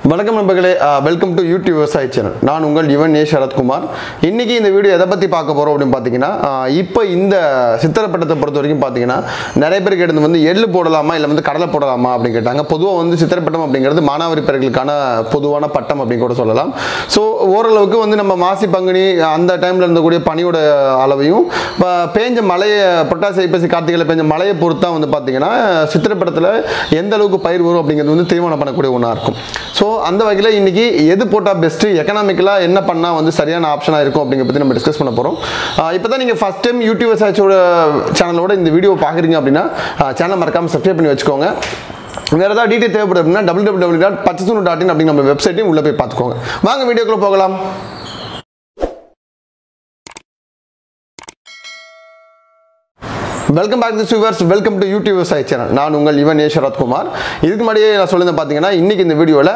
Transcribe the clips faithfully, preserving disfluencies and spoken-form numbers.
வணக்கம் நண்பர்களே, welcome to YouTube விவசாய சேனல். நான் உங்கள் யுவன் ஏ சரத்குமார். இன்னைக்கு இந்த வீடியோ எதை பற்றி பார்க்க போகிறோம் அப்படின்னு பார்த்தீங்கன்னா, இப்போ இந்த சித்திரப்பட்டத்தை பொறுத்த வரைக்கும் பார்த்தீங்கன்னா நிறைய பேர் கேட்டது வந்து எள்ளு போடலாமா இல்லை வந்து கடலை போடலாமா அப்படின்னு கேட்டாங்க. பொதுவாக வந்து சித்திரப்பட்டம் அப்படிங்கிறது மானாவாரி பயிர்களுக்கான பொதுவான பட்டம் அப்படின்னு கூட சொல்லலாம். ஸோ ஓரளவுக்கு வந்து நம்ம மாசி பங்குனி அந்த டைமில் இருந்தக்கூடிய பனியோட அளவையும் பேஞ்ச மழையை புரட்டாசி ஐப்பசி கார்த்திகையில் பேஞ்ச மழையை பொறுத்து தான் வந்து பார்த்தீங்கன்னா சித்திரப்பட்டத்தில் எந்த அளவுக்கு பயிர் வரும் அப்படிங்கிறது வந்து தீர்மானம் பண்ணக்கூடிய ஒன்றா இருக்கும். ஸோ அந்த வகையில் இன்னைக்கு எது போட்டால் பெஸ்ட்டு, எக்கனாமிக்கலாக என்ன பண்ணால் வந்து சரியான ஆப்ஷனாக இருக்கும் அப்படிங்கிற பற்றி நம்ம டிஸ்கஸ் பண்ண போகிறோம். இப்போ தான் நீங்கள் ஃபஸ்ட் டைம் யூடியூப் சர்ச்சோட சேனலோட இந்த வீடியோ பார்க்குறீங்க அப்படின்னா சேனலை மறக்காமல் சப்ஸ்கிரைப் பண்ணி வச்சுக்கோங்க. வேறு ஏதாவது டீட்டெயில் தேவைப்படும் அப்படின்னா W W W dot Pachathur dot in அப்படிங்கிற நம்ம வெப்சைட்டையும் உள்ளே போய் பார்த்துக்கோங்க. வாங்க வீடியோக்குள்ளே போகலாம். Welcome back to viewers, welcome to YouTube விவசாய சேனல். நான் உங்கள் யுவன் ஏ சரத்குமார். இதுக்கு முன்னாடியே நான் சொல்லியிருந்தேன் பார்த்தீங்கன்னா, இன்றைக்கி இந்த வீடியோவில்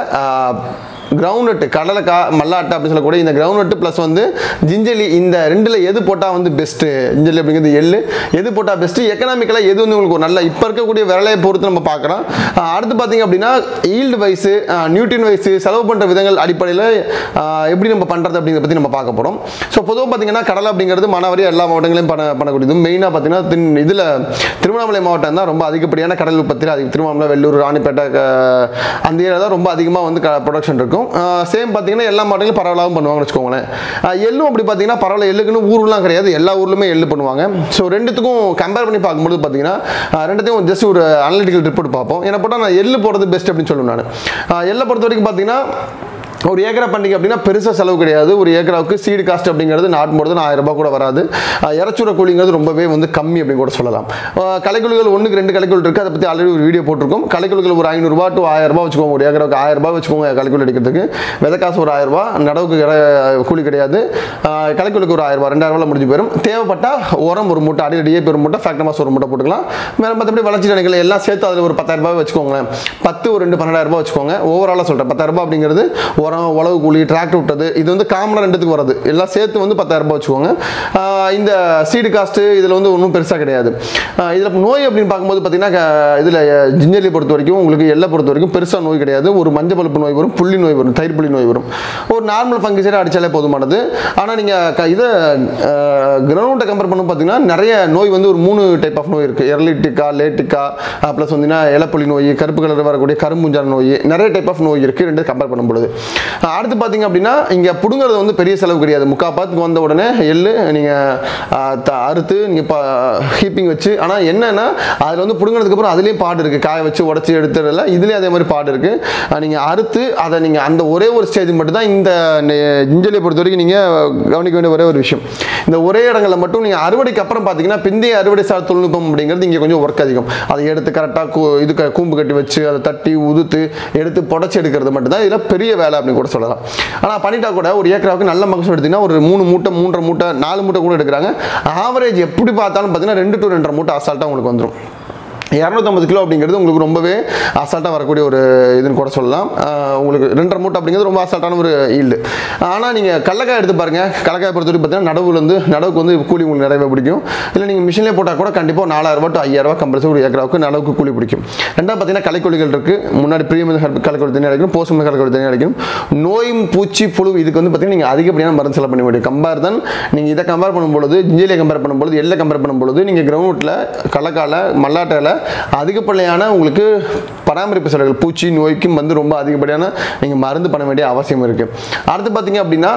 கிரவுண்ட் கடலை கா மல்லாட்டை அப்படின்னு சொல்லக்கூடிய இந்த கிரவுண்ட் ப்ளஸ் வந்து ஜிஞ்சலி, இந்த ரெண்டில் எது போட்டால் வந்து பெஸ்ட்டு, ஜிஞ்சலி அப்படிங்கிறது எள்ளு எது போட்டால் பெஸ்ட்டு, எக்கனாமிக்கலாக எது வந்து உங்களுக்கு ஒரு நல்ல இப்போ இருக்கக்கூடிய விலையை பொறுத்து நம்ம பார்க்குறோம். அடுத்து பார்த்தீங்க அப்படின்னா ஈல்டு வைஸு, நியூட்ரின் வைஸு, செலவு பண்ணுற விதங்கள் அடிப்படையில் எப்படி நம்ம பண்ணுறது அப்படிங்கிறத பற்றி நம்ம பார்க்க போகிறோம். ஸோ பொதுவாக பார்த்தீங்கன்னா கடலை அப்படிங்கிறது மானாவாரி எல்லா மாவட்டங்களையும் பண்ண பண்ணக்கூடியது. மெயினாக பார்த்தீங்கன்னா தின் இதில் திருவண்ணாமலை மாவட்டம் தான் ரொம்ப அதிகப்படியான கடல் உற்பத்தியில் அதிக. திருவண்ணாமலை, வெள்ளூர், ராணிப்பேட்டை அந்த ஏரியா தான் ரொம்ப அதிகமாக வந்து ப்ரொடக்ஷன் இருக்கும். சேம் பார்த்தீங்கன்னா எல்லா மாவட்டங்களும் பரவலாகவும் பண்ணுவாங்கன்னு வச்சுக்கோங்களேன். எள்ளும் அப்படி பார்த்தீங்கன்னா பரவாயில்ல, எள்ளுக்குன்னு ஊர்லாம் கிடையாது, எல்லா ஊர்லுமே எள்ளு பண்ணுவாங்க. ஸோ ரெண்டுத்துக்கும் கம்பேர் பண்ணி பார்க்கும்போது பார்த்தீங்கன்னா ரெண்டுத்தையும் ஜஸ்ட் ஒரு அனலிட்டிக்கல் ரிப்போர்ட் பார்ப்போம். என்ன போட்டால் நான் எள்ளு போடுறது பெஸ்ட் அப்படின்னு சொல்லுவேன். நான் எள்ளை பொறுத்த வரைக்கும் பார்த்தீங்கன்னா ஒரு ஏக்கரா பண்ணிங்க அப்படின்னா பெருசாக செலவு கிடையாது. ஒரு ஏக்கராவுக்கு சீடு காஸ்ட் அப்படிங்கிறது நாட்டு போடுறது ஆயிரம் ரூபாய் கூட வராது. இறச்சுர கூலிங்கிறது ரொம்பவே வந்து கம்மி அப்படின்னு கூட சொல்லலாம். கலைக்குழுகள் ஒன்றுக்கு ரெண்டு கலைக்குள் இருக்குது, அதை பற்றி ஆல்ரெடி ஒரு வீடியோ போட்டிருக்கோம். கலைக்குழுகள் ஒரு ஐநூறுரூவா டு ஆயிரம் ரூபாய் வச்சுக்கோங்க. ஒரு ஏக்கராவுக்கு ஆயிரம் ரூபாய் வச்சுக்கோங்க கலைக்குள் அடிக்கிறதுக்கு. விதை காசு ஒரு ஆயிரம் ரூபாய், நடவுக்கு கூலி கிடையாது. கலைக்குழுக்கு ஒரு ஆயிரம் ரூபாய், ரெண்டாயிரம் ரூபாய் முடிஞ்சு போயிடும். தேவைப்பட்டால் உரம் ஒரு மூட்டை, அடியில் டிஏபி ஒரு மூட்டை, ஃபேக்டமாஸ் ஒரு மூட்டை போட்டுக்கலாம். மேலே மற்றபடி வளர்ச்சி நினைக்கல எல்லாம் சேர்த்து அதில் ஒரு பத்தாயிரம் ரூபாய் வச்சுக்கோங்களேன். பத்து ஒரு ரெண்டு பன்னெண்டாயிரம் ரூபாய் வச்சுக்கோங்க. ஓவராலாக சொல்கிறேன், பத்தாயிரம் ரூபாய் அப்படிங்கிறது உழவு கூலி, டிராக்டர் விட்டது, இது வந்து காமனாக ரெண்டுத்துக்கு வருது. எல்லாம் சேர்த்து வந்து பத்தாயிரம் ரூபாய் வச்சுக்கோங்க. இந்த சீடு காஸ்ட்டு இதில் வந்து ஒன்றும் பெருசாக கிடையாது. இதில் நோய் அப்படின்னு பார்க்கும்போது பார்த்தீங்கன்னா இதில் ஜிஞ்சலியை பொறுத்த வரைக்கும் உங்களுக்கு எள்ளை பொறுத்த வரைக்கும் பெருசாக நோய் கிடையாது. ஒரு மஞ்சள் பழுப்பு நோய் வரும், புள்ளி நோய் வரும், தயிர் புள்ளி நோய் வரும். ஒரு நார்மல் ஃபங்கிசைட் அடித்தாலே போதுமானது. ஆனால் நீங்கள் இதை கிரவுண்டை கம்பேர் பண்ணணும் பார்த்தீங்கன்னா நிறைய நோய் வந்து ஒரு மூணு டைப் ஆஃப் நோய் இருக்குது. எர்லிட்டிக்கா, லேட்டிக்கா, ப்ளஸ் வந்து இலப்புள்ளி நோய், கருப்பு கலர் வரக்கூடிய கரும்புஞ்சான நோய், நிறைய டைப் ஆஃப் நோய் இருக்குது ரெண்டு கம்பேர் பண்ணும்போது. அடுத்து பார்த்தீங்க அப்படின்னா இங்கே புடுங்கிறது வந்து பெரிய செலவு கிடையாது. முக்கால் பாத்துக்கு வந்த உடனே எள்ளு நீங்கள் அறுத்து நீங்கள் ஹீப்பிங் வச்சு, ஆனால் என்னன்னா அதில் வந்து புடுங்கிறதுக்கு அப்புறம் அதுலேயும் பாடு இருக்குது. காய வச்சு உடச்சி எடுத்துடல, இதுலேயும் அதே மாதிரி பாடு இருக்குது. நீங்கள் அறுத்து அதை நீங்கள் அந்த ஒரே ஒரு ஸ்டேஜ் மட்டும் தான் இந்த ஜிஞ்சலியை பொறுத்த வரைக்கும் நீங்கள் கவனிக்க வேண்டிய ஒரே ஒரு விஷயம். இந்த ஒரே இடங்களில் மட்டும் நீங்கள் அறுவடைக்கு அப்புறம் பார்த்தீங்கன்னா பிந்தைய அறுவடை சார் தொழில்நுட்பம் அப்படிங்கிறது இங்கே கொஞ்சம் ஒர்க் அதிகம். அதை எடுத்து கரெக்டாக இது கூம்பு கட்டி வச்சு அதை தட்டி உதுத்து எடுத்து புடச்சி எடுக்கிறது மட்டும்தான் இதில் பெரிய வேலை அப்படின்னு கூட சொல்லலாம். ஆனால் பண்ணிட்டா கூட ஒரு ஏக்கராவுக்கு நல்ல மகசூல் எடுத்தீங்கன்னா ஒரு மூணு மூட்டை, மூன்றரை மூட்டை, நாலு மூட்டை கூட எடுக்கிறாங்க. ஆவரேஜ் எப்படி பார்த்தாலும் பார்த்தீங்கன்னா ரெண்டு டு ரெண்டரை மூட்டை அசால்ட்டாக உங்களுக்கு வந்துடும். இரநூத்தம்பது கிலோ அப்படிங்கிறது உங்களுக்கு ரொம்பவே அசால்ட்டாக வரக்கூடிய ஒரு இதுன்னு கூட சொல்லலாம். உங்களுக்கு ரெண்டரை மூட்டை அப்படிங்கிறது ரொம்ப அசால்ட்டான ஒரு ஈல்டு. ஆனால் நீங்கள் கடலக்காய் எடுத்து பாருங்கள். கடலக்காய் பொறுத்த வரைக்கும் பார்த்தீங்கன்னா நடவுல வந்து நடவுக்கு வந்து கூலி உங்களுக்கு நிறையவே பிடிக்கும். இல்லை நீங்கள் மிஷின்லேயே போட்டால் கூட கண்டிப்பாக நாலாயிரம் ரூபா டு ஐயாயிரம் ரூபா கம்பல்சரி ஒரு ஏக்கராவுக்கு நடவுக்கு கூலி பிடிக்கும். ரெண்டாவது பார்த்தீங்கன்னா கலைக்கொல்லிகள் இருக்குது. முன்னாடி பிரீமியம் கலைக்கொல்லி தண்ணி அடிக்கணும், போஸ்ட் கலைக்கொல்லி தண்ணி அடிக்கணும். நோயும் பூச்சி புழு இதுக்கு வந்து பார்த்தீங்கன்னா நீங்கள் அதிகப்படியான மருந்து செலவு பண்ண முடியும். கம்பேர் தான் நீங்கள் இதை கம்பேர் பண்ணும்பொழுது, ஜிஞ்சலியை கம்பேர் பண்ணும்போது, எல்லை கம்பேர் பண்ணும்பொழுது நீங்கள் கிரவுண்டில் கடலக்காயில் மல்லாட்டையில் அதிகப்படியான உங்களுக்கு பராமரிப்பு செலவுகள், பூச்சி நோய்க்கும் வந்து ரொம்ப அதிகப்படியான நீங்கள் மருந்து பண்ண வேண்டிய அவசியம் இருக்குது. அடுத்து பார்த்தீங்க அப்படின்னா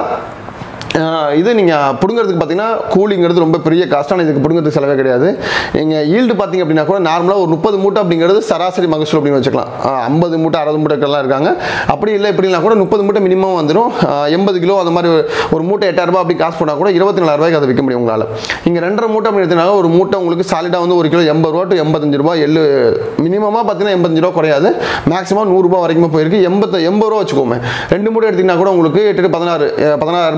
இது நீங்கள் பிடுங்கிறதுக்கு பார்த்தீங்கன்னா கூலிங்கிறது ரொம்ப பெரிய காஸ்ட்டான, இதுக்கு பிடுங்கிறதுக்கு செலவே கிடையாது. நீங்கள் ஈல்டு பார்த்தீங்க அப்படின்னா கூட நார்மலாக ஒரு முப்பது மூட்டை அப்படிங்கிறது சராசரி மகசூல் அப்படின்னு வச்சுக்கலாம். ஐம்பது மூட்டை அறுபது மூட்டைக்கெல்லாம் இருக்காங்க. அப்படி இல்லை இப்படிலாம் கூட முப்பது மூட்டை மினிமம் வந்துடும். எண்பது கிலோ அந்த மாதிரி ஒரு மூட்டை எட்டாயிரம் ரூபாய் அப்படி காசு போனால் கூட இருபத்தி நாலாயிரம் ரூபாய்க்கு அதை விற்க முடியும் உங்களால். இங்கே ரெண்டரை மூட்டை அப்படி எடுத்தனால ஒரு மூட்டை உங்களுக்கு சாலிடாக வந்து ஒரு கிலோ எண்பது ரூபா டு எண்பத்தஞ்சு ரூபா. எள்ளு மினிமமாக பார்த்தீங்கன்னா எண்பத்தஞ்சு ரூபா குறையாது, மேக்ஸிமம் நூறுரூபா வரைக்கும் போயிருக்கு. எண்பத்து எண்பது ரூபா வச்சுக்கோமே. ரெண்டு மூட்டை எடுத்திங்கன்னா கூட உங்களுக்கு எட்டு பதினாறு பதினாயிரம் ரூபாய் ஆச்சு. ப்ளஸ்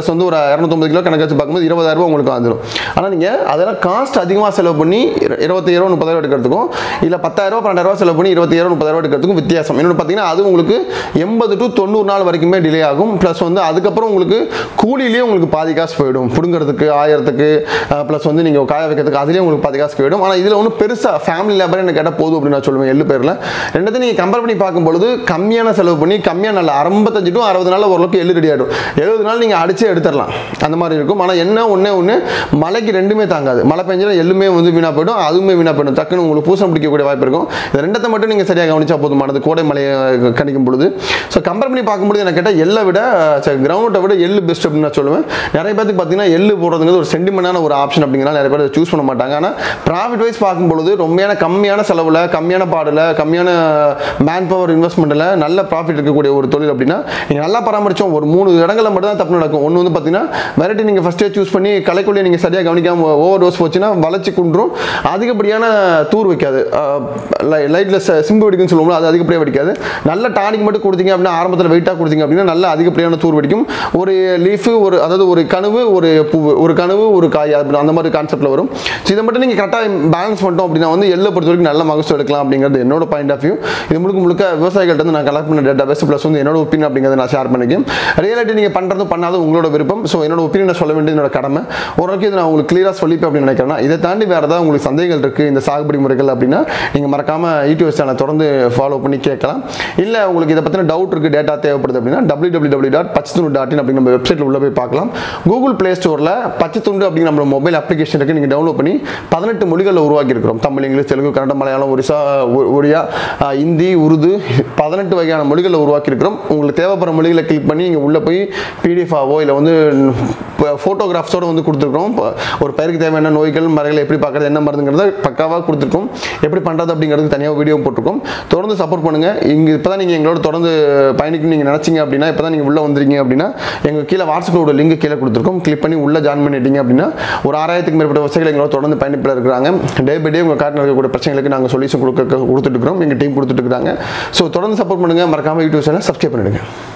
ப்ளஸ் வந்து ஒரு இரநூத்தொம்பது கிலோ கணக்கு வச்சு பார்க்கும்போது இருபதாயிரம் ரூபாய் உங்களுக்கு வந்துடும். ஆனால் நீங்கள் அதெல்லாம் காஸ்ட் அதிகமாக செலவு பண்ணி இருபத்தாயிரம் முப்பதாயிரம் எடுக்கிறதுக்கும் இல்லை பத்தாயிரம் பன்னெண்டாயிரம் செலவு பண்ணி இருபத்தாயிரம் முப்பதாயிரம் எடுக்கிறதுக்கும் வித்தியாசம். இன்னொன்று பார்த்தீங்கன்னா அது உங்களுக்கு எண்பது டு தொண்ணூறு நாள் வரைக்குமே டிலே ஆகும். ப்ளஸ் வந்து அதுக்கப்புறம் உங்களுக்கு கூலிலேயே உங்களுக்கு பாதி காசு போயிடும். புடுங்கிறதுக்கு ஆயிரத்துக்கு ப்ளஸ் வந்து நீங்கள் காய வைக்கிறதுக்கு அதுலேயே உங்களுக்கு பாதி காசு போயிடும். ஆனால் இதில் ஒன்றும் பெருசாக ஃபேமிலி லேபர் எனக்கு கேட்டால் போதும் அப்படின்னு நான் சொல்லுவேன். எள்ளு பேரில் ரெண்டத்தையும் நீங்கள் கம்பேர் பண்ணி பார்க்கும்பொழுது கம்மியான செலவு பண்ணி கம்மியான நாள் ஐம்பத்தஞ்சு டு அறுபது நாள் ஓரளவுக்கு எள்ளு ரெடி ஆகிடும். எழுபது நாள் நீங்கள் அடிச்சே எடுத்துடலாம் அந்த மாதிரி இருக்கும். ஆனால் என்ன ஒன்றே ஒன்று மழைக்கு ரெண்டுமே தாங்காது. மழை பெஞ்சா எள்ளுமே வந்து வீணாக போய்டும், அதுவுமே வீணாக போய்டும். டக்குன்னு உங்களுக்கு பூசம் பிடிக்கக்கூடிய வாய்ப்பு இருக்கும். இந்த ரெண்டத்தை மட்டும் நீங்கள் சரியாக கவனிச்சா போதுமானது கோடை மழையை கணிக்கும் பொழுது. ஸோ கம்பேர் பண்ணி பார்க்கும்போது எனக்கு கேட்டால் எள்ளை விட கிரவுண்டை விட எள்ளு பெஸ்ட் அப்படின்னு நான் சொல்லுவேன். நிறைய பேருக்கு பார்த்தீங்கன்னா எள்ளு போடுறதுங்கிறது ஒரு சென்டிமெண்டான ஒரு ஆப்ஷன் அப்படிங்கிறனால நிறைய பேர் சூஸ் பண்ண மாட்டாங்க. ஆனால் ப்ராஃபிட் வைஸ் பார்க்கும்பொழுது ரொம்பயான கம்மியான செலவில் கம்மியான பாடில் கம்மியான மேன் பவர் இன்வெஸ்ட்மெண்ட்டில் நல்ல ப்ராஃபிட் இருக்கக்கூடிய ஒரு தொழில் அப்படின்னா நீங்கள் நல்லா பராமரிச்சோம் ஒரு மூணு இடங்களில் மட்டும் தான் தப்பு நடக்கும். ஒன்று வந்து பார்த்தீங்கன்னா வெரைட்டி நீங்கள் ஃபஸ்ட்டே சூஸ் பண்ணி களைக்குள்ளே நீங்கள் சரியாக கவனிக்காமல் ஓவர் டோஸ் போச்சுன்னா வளர்ச்சி குன்றும், அதிகப்படியான தூர் வைக்காது, லைட்டில் சிம்பு வெடிக்குன்னு சொல்லுவோம்ல அது அதிகப்படியாக வெடிக்காது. நல்ல டானிக் மட்டும் கொடுத்தீங்க அப்படின்னா ஆரம்பத்தில் வெயிட்டாக கொடுத்தீங்க அப்படின்னா நல்ல அதிகப்படியான தூர் வெடிக்கும். ஒரு லீஃபு ஒரு அதாவது ஒரு கனவு ஒரு பூ ஒரு கனவு ஒரு காய் அப்படி அந்த மாதிரி கான்செப்டில் வரும். ஸோ இதை மட்டும் நீங்கள் கரெக்டாக பேலன்ஸ் பண்ணிட்டோம் அப்படின்னா வந்து எள்ளை பொறுத்த வரைக்கும் நல்ல மகசூல் எடுக்கலாம் அப்படிங்கிறது என்னோட பாயிண்ட் ஆஃப் வியூ. இது முழுக்க முழுக்க விவசாயிகள்ட்ட வந்து நான் கலெக்ட் பண்ண டேட்டா பேஸ் ப்ளஸ் வந்து என்னோட ஒப்பீனியன் அப்படிங்கிறத நான் ஷேர் பண்ணிக்கேன். ரியாலிட்டி நீங்கள் பண்ணுறது பண்ணாத உங்களோட விருப்பம். ஸோ என்னோட ஒப்பீனியன் சொல்ல வேண்டியது என்னோட கடமை. ஓரளவுக்கு இது நான் உங்களுக்கு கிளியராக சொல்லிப்பேன் அப்படின்னு நினைக்கிறேன். இதை தாண்டி வேறு ஏதாவது உங்களுக்கு சந்தேகங்கள் இருக்குது இந்த சாகுபடி முறைகள் அப்படின்னா நீங்கள் மறக்காமல் யூடியூப் சேனலை தொடர்ந்து ஃபாலோ பண்ணி கேட்கலாம். இல்லை உங்களுக்கு இதை பற்றின டவுட் இருக்குது, டேட்டா தேவைப்படுது அப்படின்னா W W W dot Pachaithundu dot in அப்படிங்கிற நம்ம வெப்சைட்டில் உள்ள போய் பார்க்கலாம். கூகுள் பிளே ஸ்டோரில் பச்சைத்துண்டு அப்படிங்கிற நம்ம மொபைல் அப்ளிகேஷன் இருக்குது. நீங்கள் டவுன்லோட் பண்ணி பதினெட்டு மொழிகளில் உருவாக்கி இருக்கிறோம். தமிழ், இங்கிலீஷ், தெலுங்கு, கன்னடம், மலையாளம், ஒரிசா, ஒடியா, இந்தி, உருது பதினெட்டு வகையான மொழிகளில் உருவாக்கி இருக்கிறோம். உங்களுக்கு தேவைப்படுற மொழிகளை கிளிக் பண்ணி இங்கே உள்ளே போய் பிடிஎஃபாவோ இல்லை வந்து ஃபோட்டோகிராஃப்ஸோடு வந்து கொடுத்துருக்கோம். ஒரு பயிருக்கு தேவையான நோய்கள் மரங்களை எப்படி பார்க்குறது என்ன மருந்துங்கிறத பக்காவாக கொடுத்துருக்கோம். எப்படி பண்ணுறது அப்படிங்கிறது தனியாக வீடியோ போட்டிருக்கோம். தொடர்ந்து சப்போர்ட் பண்ணுங்கள். இங்கே இப்போ தான் நீங்கள் எங்களோட தொடர்ந்து பயணிக்கணும் நீங்கள் நினச்சிங்க அப்படின்னா இப்போ தான் நீங்கள் உள்ளே வந்துருங்க அப்படின்னா எங்கள் கீழே வாட்ஸ்அப்போட லிங்க் கீழே கொடுத்துருக்கோம். கிளிக் பண்ணி உள்ளே ஜாயின் பண்ணிட்டீங்க அப்படின்னா ஒரு ஆறாயிரத்துக்கு மேற்பட்ட விவசாயிகள் எங்களோட தொடர்ந்து பயணிப்பில் இருக்கிறாங்க. டே பை டே உங்கள் காட்டில் இருக்கக்கூடிய பிரச்சனைகளுக்கு நாங்கள் சொல்யூஷன் கொடுக்க கொடுத்துட்டு இருக்கிறோம். எங்கள் டீம் கொடுத்துட்டு இருக்காங்க. ஸோ தொடர்ந்து சப்போர்ட் பண்ணுங்கள். மறக்காமல் யூடியூப் சேனல் சப்ஸ்கிரைப் பண்ணிடுங்க.